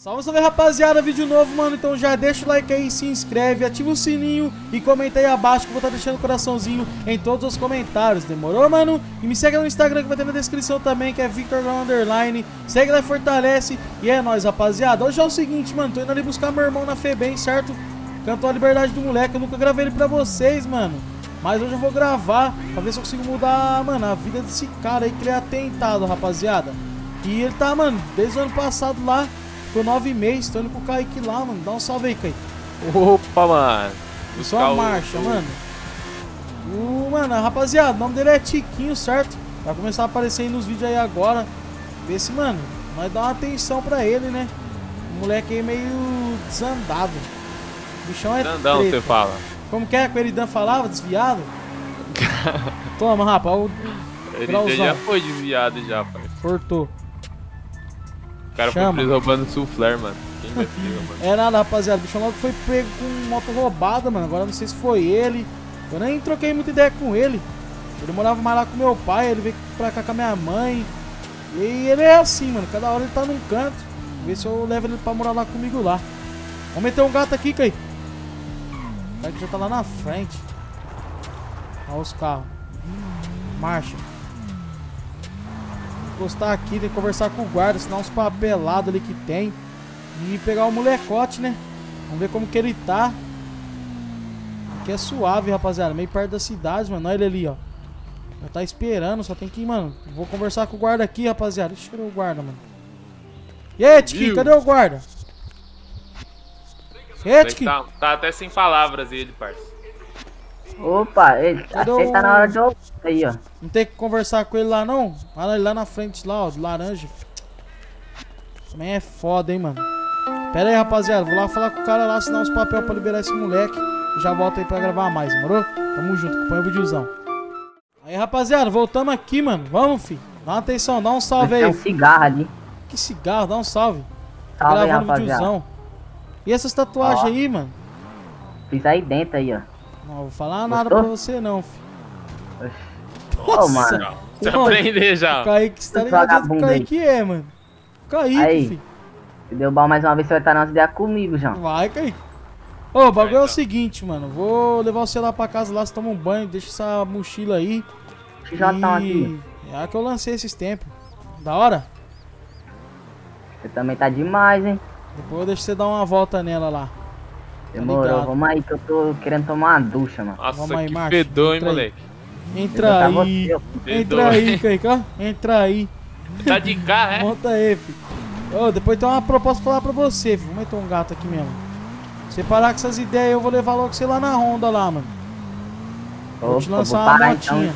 Salve, salve, rapaziada, vídeo novo, mano. Então já deixa o like aí, se inscreve, ativa o sininho e comenta aí abaixo que eu vou estar deixando o coraçãozinho em todos os comentários, demorou, mano? E me segue no Instagram que vai ter na descrição também, que é Victor Underline. Segue lá e fortalece. E é nóis, rapaziada. Hoje é o seguinte, mano, tô indo ali buscar meu irmão na FEBEM, certo? Cantou a liberdade do moleque, eu nunca gravei ele pra vocês, mano. Mas hoje eu vou gravar pra ver se eu consigo mudar, mano, a vida desse cara aí que ele é atentado, rapaziada. E ele tá, mano, desde o ano passado lá. Ficou 9 meses, tô indo com o Kaique lá, mano. Dá um salve aí, Kaique. Opa, mano. Só a marcha, mano. Mano, rapaziada, o nome dele é Tiquinho, certo? Vai começar a aparecer aí nos vídeos aí agora. Vê se, mano, nós dá uma atenção pra ele, né? O moleque aí meio desandado. O bichão é Desandão, treta. você fala. Como que é que o Eridan falava? Desviado? Toma, rapaz. Ele já foi desviado já, pai. Cortou. O cara foi preso roubando soufflé, mano. Quem vai ter, mano? É nada, rapaziada. O bichão logo foi pego com moto roubada, mano. Agora não sei se foi ele. Eu nem troquei muita ideia com ele. Ele morava mais lá com meu pai. Ele veio pra cá com a minha mãe. E ele é assim, mano. Cada hora ele tá num canto. Vou ver se eu levo ele pra morar lá comigo lá. Vamos meter um gato aqui, Kaique. O Kaique já tá lá na frente. Olha os carros. Marcha. Encostar aqui, tem que conversar com o guarda, assinar uns papelados ali que tem. E pegar o molecote, né? Vamos ver como que ele tá. Aqui é suave, rapaziada. Meio perto da cidade, mano. Olha ele ali, ó. Já tá esperando, só tem que ir, mano. Vou conversar com o guarda aqui, rapaziada. Deixa eu tirar o guarda, mano. E aí, Tiquinho, cadê o guarda? E aí, Tiquinho? Tá até sem palavras ele, parça. Opa, ele tá na hora de ouvir aí, ó. Não tem que conversar com ele lá, não? Olha ele lá na frente, lá, ó, de laranja. Também é foda, hein, mano. Pera aí, rapaziada. Vou lá falar com o cara lá, assinar uns papéis pra liberar esse moleque. E já volto aí pra gravar mais, demorou? Tamo junto, acompanha o videozão. Aí, rapaziada, voltamos aqui, mano. Vamos, filho. Dá uma atenção, dá um salve aí. Tem um cigarro ali. Que cigarro? Dá um salve. Salve aí, gravando rapaziada. Videozão. E essas tatuagens aí, mano? Fiz aí dentro aí, ó. Não vou falar nada pra você, não, filho. Ô, mano. Você aprender já. O Kaique, você tá ligado que o Kaique é, mano. Kaique, aí, filho. Se deu bom mais uma vez, você vai estar nas ideias comigo, João. Vai, Kaique. Ô, o bagulho é o seguinte, mano. Vou levar você lá pra casa, lá você toma um banho, deixa essa mochila aí. Já tá aqui. É a que eu lancei esses tempos. Da hora? Você também tá demais, hein? Depois eu deixo você dar uma volta nela lá. Demorou, vamos aí que eu tô querendo tomar uma ducha, mano. Nossa, vamos aí, que macho. fedor, hein, moleque. Entra aí. Entra aí, Kaique, ó. Entra aí. Tá de carro, é? Monta aí, filho. Ô, depois tem uma proposta pra falar pra você, filho. Vou meter um gato aqui mesmo. Se parar com essas ideias, eu vou levar logo você lá na Honda lá, mano. Vou te lançar uma motinha.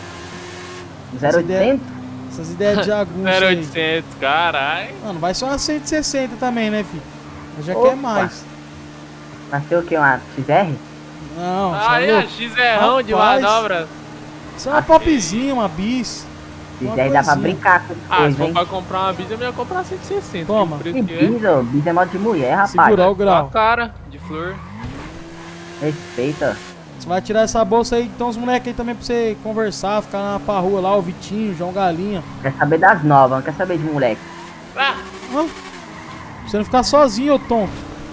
Então. 0800? Essas ideias de jagunço 0800, caralho. Mano, vai ser uma 160 também, né, filho? Eu já quer mais. Nasceu o que? Uma XR? Não, aí é XR de manobra. Isso é uma popzinha, uma bis. XR dá pra brincar com se for pra comprar uma bis, eu ia comprar 160. Toma. Que bis, ó? Bis é modo de mulher, rapaz. Segurar o grau. A cara de flor. Respeita. Você vai tirar essa bolsa aí, então os moleques aí também pra você conversar, ficar na parrua lá, o Vitinho, o João Galinha. Quer saber das novas, não quer saber de moleque. Ah. Pra você não ficar sozinho, ô tonto.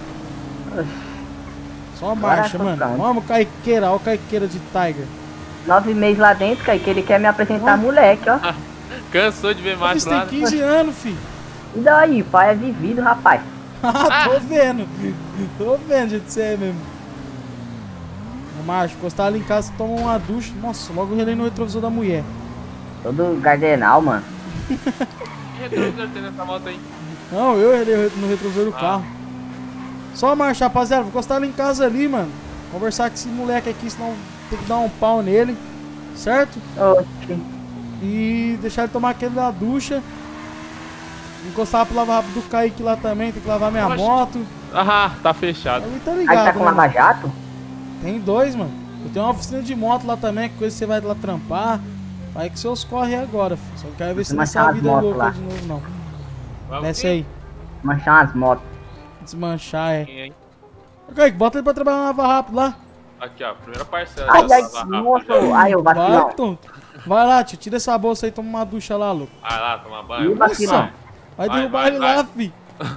Só uma marcha, mano. Vamos, Caiqueira, ó o Caiqueira de Tiger. 9 meses lá dentro, Kaique, que ele quer me apresentar moleque, ó. Cansou de ver macho lá. Você tem 15 anos, filho. E daí, pai é vivido, rapaz. Tô vendo. Tô vendo, gente, você é mesmo. Macho, encostar ali em casa, toma uma ducha. Nossa, logo eu relei no retrovisor da mulher. Todo gardenal, mano. Que retrovisor tem nessa moto aí? Não, eu relei no retrovisor do carro. Só marcha, rapaziada. Vou encostar ali em casa ali, mano. Conversar com esse moleque aqui, senão tem que dar um pau nele. Certo? Oxi. E deixar ele tomar aquele da ducha. Encostar pro lava-rápido do Kaique lá também. Tem que lavar minha moto. Ah, tá fechado. Ele tá Aí ligado, tá com né? lava-jato? Tem dois, mano. Eu tenho uma oficina de moto lá também, que coisa que você vai lá trampar. Vai que seus corre agora, filho. Só quero ver se nessa vida louca lá de novo, não. Vamos Desce aí. Manchar umas motos. Desmanchar, é. Kaique, bota ele pra trabalhar na Lava Rápido lá. Aqui, ó, primeira parcela. Ai, nossa, ai, eu vacilão. Vai, tonto. Vai lá, tio, tira essa bolsa aí e toma uma ducha lá, louco. Vai lá, tomar banho. Ih, vacilão. Vai derrubar ele lá, fi.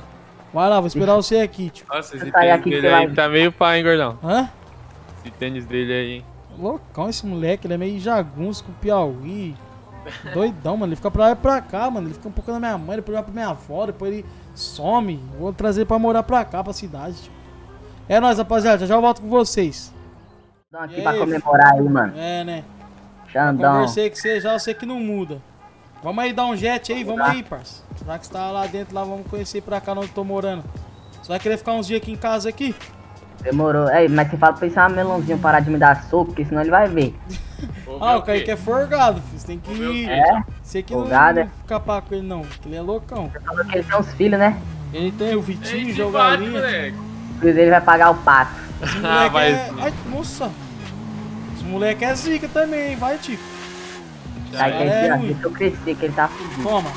Vai lá, vou esperar você aqui, tio. Nossa, esse Sai tênis aqui que dele você aí vai- tá meio pá, hein, gordão? Hã? Esse tênis dele aí, hein? Loucão esse moleque, ele é meio jagunço com Piauí. Doidão, mano. Ele fica pra lá e pra cá, mano. Ele fica um pouco na minha mãe, depois vai pra minha avó, depois ele some. Vou trazer ele pra morar pra cá, pra cidade, tio. É nóis, rapaziada. Já eu volto com vocês. Dá aqui E pra aí, comemorar aí, mano. É, né? Xandão. Conversei com você já, eu sei que não muda. Vamos aí dar um jet aí, vamos aí, parça. Já que você tá lá dentro, lá vamos conhecer pra cá onde eu tô morando. Você vai querer ficar uns dias aqui em casa aqui? Demorou. Ei, mas você fala pra esse melãozinho parar de me dar soco, porque senão ele vai ver. Ah, o Kaique é forgado, filho. Você tem que... É? Você que não Folgado, é? fica pá com ele não, porque ele é loucão. Você falou que ele tem uns filhos, né? Ele tem o Vitinho, Ei, o João bate, Galinha. moleque. O filho dele vai pagar o pato. Esse Ah, moleque vai é... sim. Ai, nossa. Esse moleque é zica também, vai, Tico. Sai é que ele, ó, ruim. deixa eu crescer, que ele tá fudido. Toma.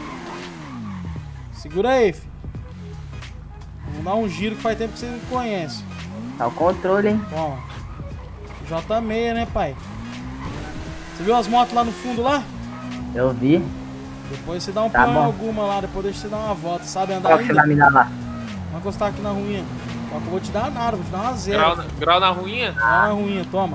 Segura aí, filho. Vamos dar um giro que faz tempo que você não conhece. Tá o controle, hein? Toma. J6, né, pai? Você viu as motos lá no fundo lá? Eu vi. Depois você dá um Tá peão em bom. alguma lá, depois deixa você dar uma volta, sabe andar Qual que você ainda? vai me dar lá? Vamos encostar aqui na ruinha. Só que eu vou te dar nada, vou te dar uma zero. Grau na ruinha? Lá na ruinha, toma.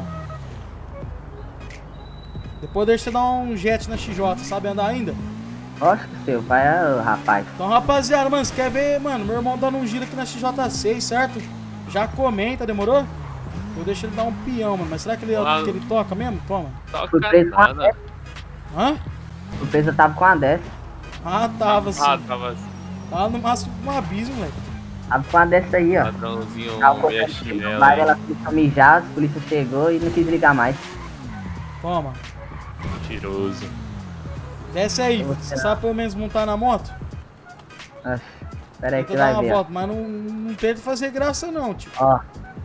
Depois deixa você dar um jet na XJ, sabe andar ainda? Lógico que seu pai é o rapaz. Então, rapaziada, mano, você quer ver, mano, meu irmão dando um giro aqui na XJ6, certo? Já comenta, demorou? Eu deixo ele dar um peão, mano, mas será que ele toca mesmo? Toma. Surpresa com a Toca 10. Hã? Surpresa tava com a 10. Ah, tava assim. Ah, tava assim. Tava no máximo com um abismo, moleque. Tava com a 10 aí, ó. Padrãozinho, Tava com meia a chinela. bar, ela começou a mijar, a polícia chegou e não quis ligar mais. Toma. Mentiroso. Desce aí, Eu vou você tirar. sabe pelo menos montar na moto? Oxe, pera aí que Tenta você dar vai uma ver. volta, mas não tenta fazer graça não, tio. Ó,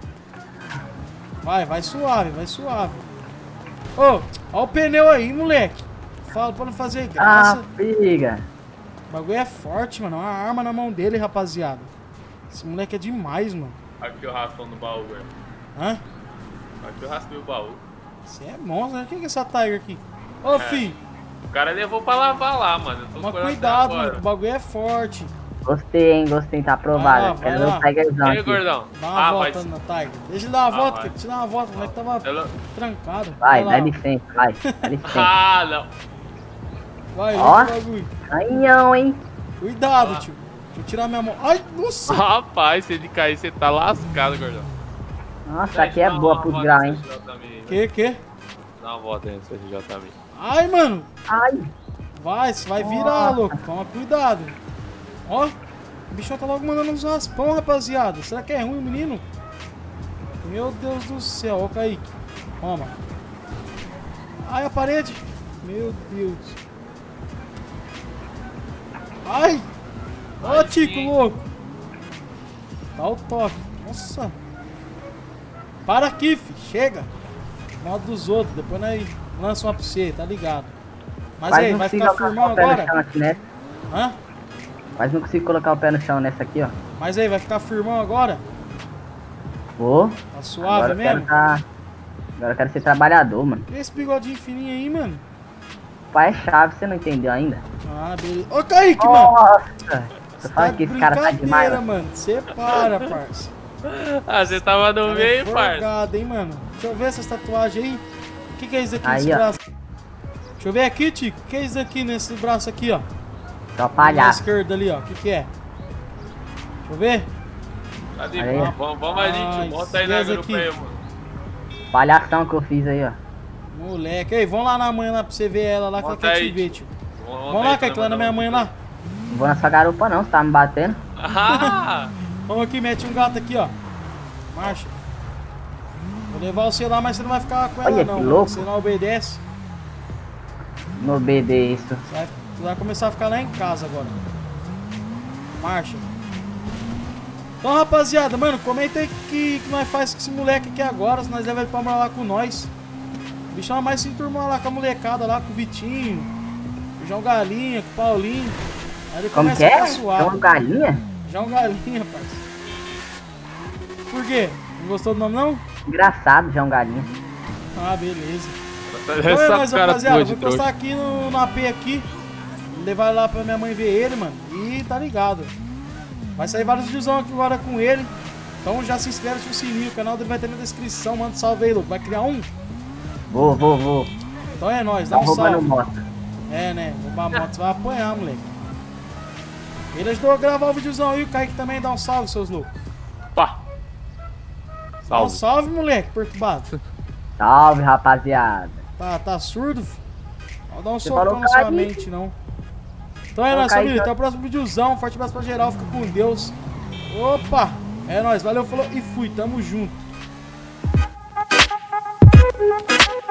Vai suave, vai suave. Ô, ó o pneu aí, moleque. Fala pra não fazer graça. briga. O bagulho é forte, mano. É uma arma na mão dele, rapaziada. Esse moleque é demais, mano. Aqui o raspão no baú, velho. Hã? Aqui eu raspei o baú. Você é monstro, né? Quem que é essa Tiger aqui? Ô, fi, O cara levou pra lavar lá, mano. Eu tô toma esperando cuidado, até mano. agora. O bagulho é forte. Gostei, hein, gostei, tá Vai lá, aprovado. vai Quero ver lá. o Tigerzão E aí, aqui. gordão? Dá uma volta mas... na Tiger. Deixa ele dar uma volta, vai. deixa ele dar uma volta. O moleque tava Ela- trancado. Vai, lá. dá licença, vai. Dá licença. Ah, não. Vai, Ó. liga o bagulho. Canhão, hein? Cuidado, Ah. tio. Deixa eu tirar minha mão. Ai, nossa. Rapaz, se ele cair, você tá lascado, gordão. Nossa, aqui é boa pros graus, hein? Que? Dá uma volta aí nessa RJ também. Ai, mano. Ai, Vai, você vai virar, Nossa. louco. Toma cuidado. Ó, o bichão tá logo mandando uns raspão, rapaziada. Será que é ruim o menino? Meu Deus do céu, ó, Kaique. Toma. Ai, a parede. Meu Deus. Ai. Ó, Ai, Tico, sim. louco. Dá o toque. Nossa. Para aqui, fi. Chega. Modo dos outros. Depois nós lança uma pra você, tá ligado? Mas quase aí, não vai consigo ficar colocar firmão o pé no agora? chão aqui nessa. Hã? Quase não consigo colocar o pé no chão nessa aqui, ó. Mas aí, vai ficar firmão agora? Vou. Tá suave Agora eu quero mesmo? Agora eu quero ser trabalhador, mano. Que esse bigodinho fininho aí, mano? O pai é chave, você não entendeu ainda? Ah, beleza. Ô, Kaique, mano! Nossa! Tô Tá falando que esse cara tá demais, brincadeira, ó. mano. Você para, parça. Ah, você tava no Cara, meio, parça. folgado, hein, mano? Deixa eu ver essas tatuagens aí. O que é isso aqui Aí, nesse ó. braço? Deixa eu ver aqui, Tico. O que é isso aqui nesse braço aqui, ó? Só Na palhaço. esquerda ali, ó. O que é? Deixa eu ver. Cadê? Aí. Vamos a gente. Ai, Monta aí na esse grupo aqui. aí, mano. Palhação que eu fiz aí, ó. Moleque. Ei, vamos lá na manhã lá pra você ver ela lá que ela Monta quer aí, te ver, tio. Monta Vamos aí lá, pra Kaique, lá na mandar minha mãe um- lá. Não vou nessa garupa não, você tá me batendo. Ah! Vamos aqui, mete um gato aqui, ó. Marcha. Vou levar você lá, mas você não vai ficar com ela Olha, não. que mano. louco. Você não obedece. No BD isso. Você vai começar a ficar lá em casa agora. Marcha. Então, rapaziada, mano, comenta aí que nós faz com esse moleque aqui agora, se nós levar ele pra morar lá com nós. O bichão mais se enturmar lá com a molecada lá, com o Vitinho, com o João Galinha, com o Paulinho. Aí ele Como começa que a é? ficar É suave. uma galinha? João Galinha, parceiro. Por quê? Não gostou do nome, não? Engraçado, já um galinha. Ah, beleza. Então é Essa nóis, cara rapaziada. tua Vou de encostar trouxa. aqui no AP aqui. Levar ele lá pra minha mãe ver ele, mano. E tá ligado. Vai sair vários videozão aqui agora com ele. Então já se inscreve, ativa o sininho, o canal dele vai ter na descrição. Manda um salve aí, louco. Vai criar um? Vou. Então é nóis, dá um roubando salve. moto. É, né? Roubar moto, você vai apanhar, moleque. Ele ajudou a gravar o videozão aí, o Kaique também dá um salve, seus loucos. Pá. Dá um Salve. salve, moleque, perturbado. Salve, rapaziada. Tá surdo? Não dá um Você socão falou na sua Kaique? mente, não. Então é nóis, Kaique, família. Até o próximo videozão. Forte abraço pra geral, fica com Deus. Opa! É nóis, valeu, falou e fui, tamo junto.